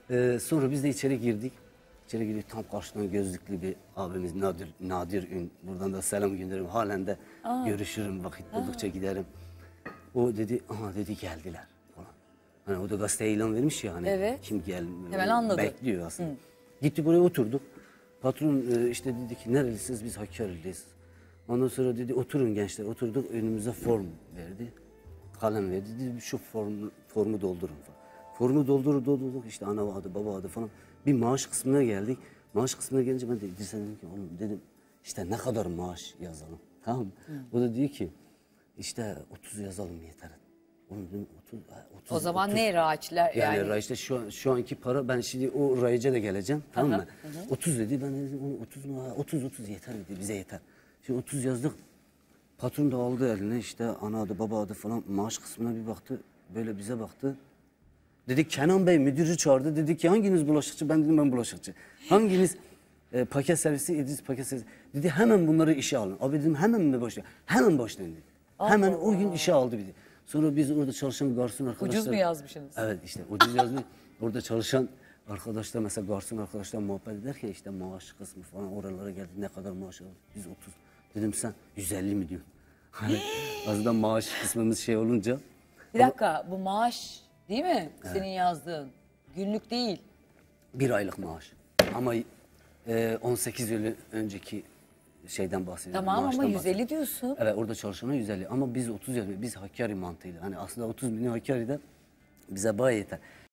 Sonra biz de içeri girdik. İçeri girdik, tam karşıdan gözlüklü bir abimiz Nadir Ün. Buradan da selam gönderirim. Halen de görüşürüm, vakit buldukça giderim. O dedi, aha dedi geldiler falan. Hani o da gazeteye ilan vermiş ya hani. Evet. Kim Hemen anladı. bekliyor aslında. Gitti buraya oturduk. Patron işte dedi ki nerelisiniz, biz Hakkari'liyiz. Ondan sonra dedi oturun gençler, oturduk, önümüze form verdi. Kalem verdi, dedi şu formu doldurun falan. Formu doldurduk işte ana adı, baba adı falan. Bir maaş kısmına geldik. Maaş kısmına gelince ben de İdris'e dedim ki oğlum dedim işte ne kadar maaş yazalım, tamam mı? O da diyor ki işte 30 yazalım yeter. Oğlum dedim 30. O zaman 30. ne raçlar Yani yani? işte şu anki para, ben şimdi o rayice de geleceğim, tamam mı? 30 dedi, ben dedim onu 30 mu? 30 yeter dedi, bize yeter. Şimdi 30 yazdık. Patron da aldı eline işte ana adı baba adı falan, maaş kısmına bir baktı, böyle bize baktı. Dedi Kenan Bey müdürü çağırdı, dedi ki hanginiz bulaşıkçı? Ben dedim ben bulaşıkçı. Hanginiz paket servisi? İdris paket servisi. Dedi hemen bunları işe alın. Abi dedim hemen mi başlayın? Hemen başlayın dedi. Hemen o gün işe aldı bizi. Sonra biz orada çalışan garson arkadaşlar. Ucuz mu yazmışsınız? Evet işte ucuz yazmış. Orada çalışan arkadaşlar mesela garson arkadaşlar muhabbet ederken işte maaş kısmı falan oralara geldi. Ne kadar maaş aldı? Biz 30. Dedim sen 150 mi diyorsun? Hani azından maaş kısmımız şey olunca. Bir dakika, bu maaş değil mi? Senin yazdığın. Günlük değil. Bir aylık maaş. Ama 18 yıl önceki şeyden bahsediyorum. Tamam ama maaştan 150 bahsediyorum. diyorsun. Evet orada çalışana 150 ama biz 30 yıl, biz Hakkari mantığıyla. Hani aslında 30 milyon Hakkari'de bize bayağı yeter.